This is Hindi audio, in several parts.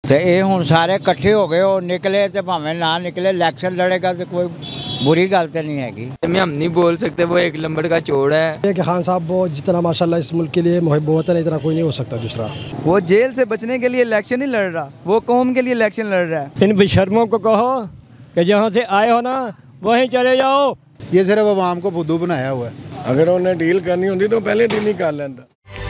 तो ये हुण सारे इकट्ठे हो गए, वो निकले तो भावें ना निकले, इलैक्शन लड़ेगा तो कोई बुरी गल तो नहीं हैगी। हम नहीं बोल सकते, वो एक नंबर का चोर है कि खान साहब वो जितना माशाल्लाह इस मुल्क के लिए मुहिब वतन है, इतना कोई नहीं हो सकता दूसरा। वो जेल से बचने के लिए इलेक्शन नहीं लड़ रहा, वो कौम के लिए इलेक्शन लड़ रहा है। इन बेशर्मों को कहो कि जहाँ से आए हो ना वहीं चले जाओ। ये सिर्फ अवाम को फुद्दू बनाया हुआ है। अगर उन्हें डील करनी होती तो पहले दिन ही कर लेता।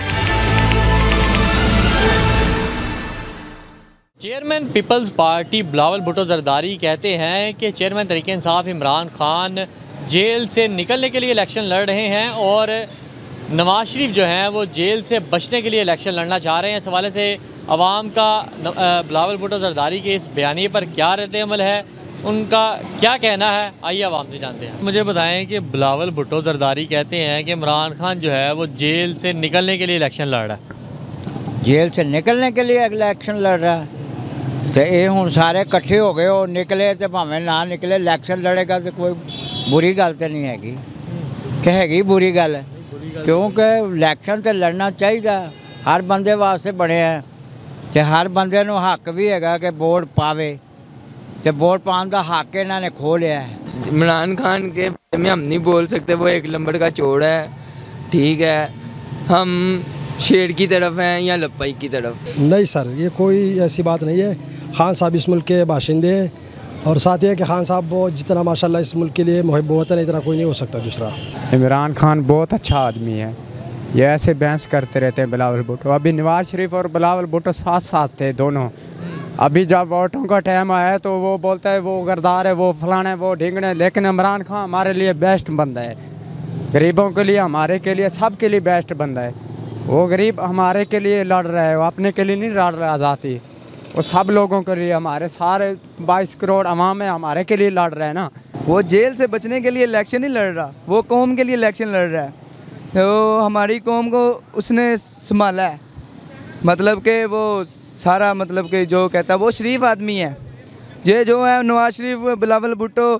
Chairman peoples party Bilawal Bhutto Zardari कहते हैं कि चेयरमैन तहरीक इंसाफ इमरान खान जेल से निकलने के लिए इलेक्शन लड़ रहे हैं और नवाज शरीफ जो हैं वो जेल से बचने के लिए इलेक्शन लड़ना चाह रहे हैं। इस हवाले से अवाम का बिलावल भुट्टो जरदारी के इस बयानी पर क्या रद्द अमल है, उनका क्या कहना है, आइए अवाम से जानते हैं। मुझे बताएं कि बिलावल भुट्टो जरदारी कहते हैं कि इमरान खान जो है वो जेल से निकलने के लिए इलेक्शन लड़ रहा है। जेल से निकलने के लिए इलैक्शन लड़ रहा है तो ये हुण सारे इकट्ठे हो गए, वो निकले तो भावें ना निकले, इलैक्शन लड़ेगा तो कोई बुरी गल तो नहीं हैगी कि हैगी बुरी गल है, क्योंकि इलैक्शन तो लड़ना चाहिए, हर बंदे वास्ते बने हैं तो हर बंदे नूं हक भी हैगा कि वोट पावे, तो वोट पाने का हक इन्होंने खो लिया है। इमरान खान के में हम नहीं बोल सकते, वो एक नंबर का चोर है। ठीक है, हम शेर की तरफ हैं या लपाई की तरफ? नहीं सर, ये कोई ऐसी बात नहीं है। खान साहब इस मुल्क के बाशिंदे हैं और साथ ही कि खान साहब वो जितना माशाल्लाह इस मुल्क के लिए मुहिब वतन है, इतना कोई नहीं हो सकता दूसरा। इमरान खान बहुत अच्छा आदमी है, ये ऐसे बहस करते रहते हैं बिलावल भुट्टो। अभी नवाज शरीफ और बिलावल भुट्टो साथ साथ थे दोनों। अभी जब वोटों का टाइम आया तो वो बोलता है वो गरदार है, वो फलाना है, वो ढींगने, लेकिन इमरान खान हमारे लिए बेस्ट बंदा है, गरीबों के लिए, हमारे के लिए, सब के लिए बेस्ट बंदा है। वो गरीब हमारे के लिए लड़ रहा है, वो अपने के लिए नहीं लड़ रहा आज़ादी, वो सब लोगों के लिए, हमारे सारे 22 करोड़ अवाम है, हमारे के लिए लड़ रहा है ना। वो जेल से बचने के लिए इलेक्शन नहीं लड़ रहा, वो कौम के लिए इलेक्शन लड़ रहा है। तो हमारी कौम को उसने संभाला है, मतलब कि वो सारा, मतलब कि जो कहता है वो शरीफ आदमी है। ये जो है नवाज शरीफ, बिलावल भुट्टो,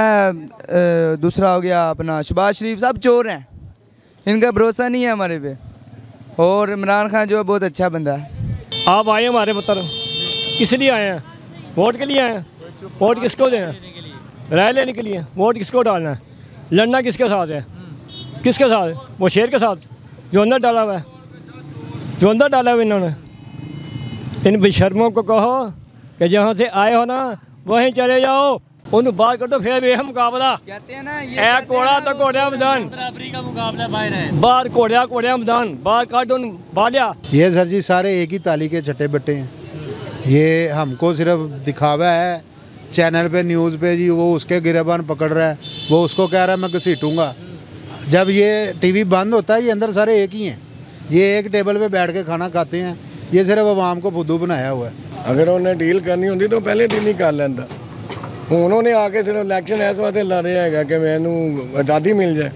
दूसरा हो गया अपना शहबाज शरीफ, सब चोर हैं, इनका भरोसा नहीं है हमारे पे। और इमरान खान जो है बहुत अच्छा बंदा है। आप आए हमारे पुत्र, किस लिए आए हैं? वोट के लिए आए हैं। वोट किसको देना है? राय लेने के लिए। वोट किसको डालना है? लड़ना किसके साथ है? किसके साथ? वो शेर के साथ जो अंदर डाला हुआ है, जो अंदर डाला हुआ इन्होंने। इन बेशर्मों को कहो कि जहाँ से आए हो ना वहीं चले जाओ, उन बात कर दो, फिर भी हम मुकाबला कहते हैं ना, ये कोड़ा तो कोड़िया मैदान, बराबरी का मुकाबला बाहर है, बाहर कोड़िया कोड़िया मैदान, बाहर कार्टून बालिया। ये सर जी सारे एक ही ताली के चट्टे बट्टे हैं, ये हमको सिर्फ दिखावा है चैनल पे, न्यूज़ पे जी, वो उसके गिरेबान पकड़ रहा है, वो उसको कह रहा है मैं घसीटूँगा। जब ये टीवी बंद होता है, ये अंदर सारे एक ही हैं, ये एक टेबल पे बैठ के खाना खाते हैं, ये सिर्फ अवाम को फुद्दू बनाया हुआ है। अगर उन्हें डील करनी होती तो पहले दिन ही कर लेता। उन्होंने आके सिर्फ इलेक्शन इस वास्ते लड़ रहे हैं कि मैनू आज़ादी मिल जाए।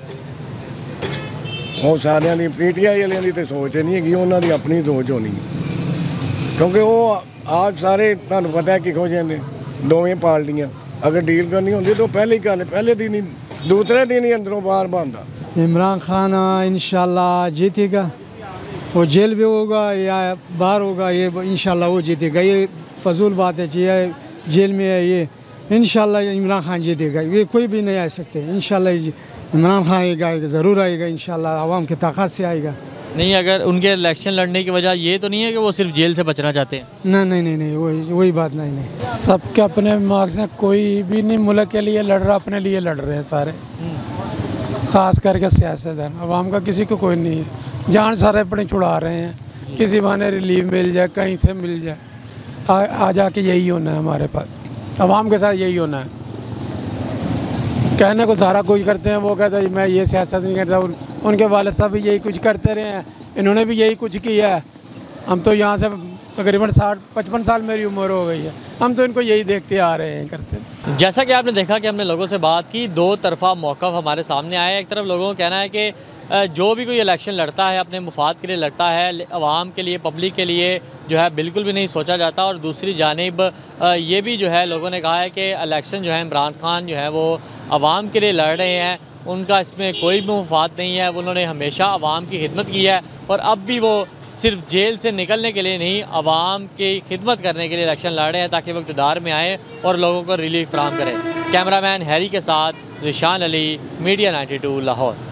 वो सारिਆਂ ਦੀ PTI वालियां ਦੀ तो सोच नहीं है, उन्होंने अपनी सोच होनी, क्योंकि वो आज सारे तुहानू पता है किहो ਜਿਹੇ ने दोवें पार्टियां। अगर डील करनी होती तो पहले ही कर ले, पहले दिन ही, दूसरे दिन ही अंदरों बाहर बनता। इमरान खान इंशाल्लाह जीतेगा, वो जेल भी होगा या बाहर होगा, ये इंशाल्लाह वो जीतेगा। ये फजूल बात है, ये जेल में है, ये इंशाल्लाह इमरान खान जीतेगा, ये कोई भी नहीं आ सकते। इंशाल्लाह इमरान खान आएगा, ज़रूर आएगा, इंशाल्लाह आवाम की ताकत से आएगा। नहीं, अगर उनके इलेक्शन लड़ने की वजह ये तो नहीं है कि वो सिर्फ जेल से बचना चाहते हैं? नहीं, वही बात नहीं। सबके अपने मार्क्स हैं, कोई भी नहीं मुल्क के लिए लड़ रहा, अपने लिए लड़ रहे हैं सारे, ख़ास करके सियासतदान। अवाम का किसी को कोई नहीं है, जान सारे अपने छुड़ा रहे हैं, किसी बहाने रिलीफ मिल जाए, कहीं से मिल जाए, आ जाके यही होना है हमारे पास, अवाम के साथ यही होना है। कहने को सारा कुछ करते हैं, वो कहता है मैं ये सियासत नहीं करता, उनके वाले साहब भी यही कुछ करते रहे हैं, इन्होंने भी यही कुछ किया है। हम तो यहाँ से तकरीबन 60-55 साल मेरी उम्र हो गई है, हम तो इनको यही देखते आ रहे हैं करते। जैसा कि आपने देखा कि हमने लोगों से बात की, दो तरफा मौक़िफ़ हमारे सामने आया। एक तरफ लोगों का कहना है कि जो भी कोई इलेक्शन लड़ता है अपने मुफाद के लिए लड़ता है, अवाम के लिए, पब्लिक के लिए जो है बिल्कुल भी नहीं सोचा जाता। और दूसरी जानिब ये भी जो है लोगों ने कहा है कि इलेक्शन जो है इमरान खान जो है वो अवाम के लिए लड़ रहे हैं, उनका इसमें कोई भी मुफाद नहीं है, उन्होंने हमेशा अवाम की खिदमत की है और अब भी वो सिर्फ जेल से निकलने के लिए नहीं, आवाम की खिदमत करने के लिए इलेक्शन लड़ रहे हैं ताकि वो इक़्तिदार में आए और लोगों को रिलीफ फराहम करें। कैमरामैन हैरी के साथ ज़िशान अली, मीडिया 92 लाहौर।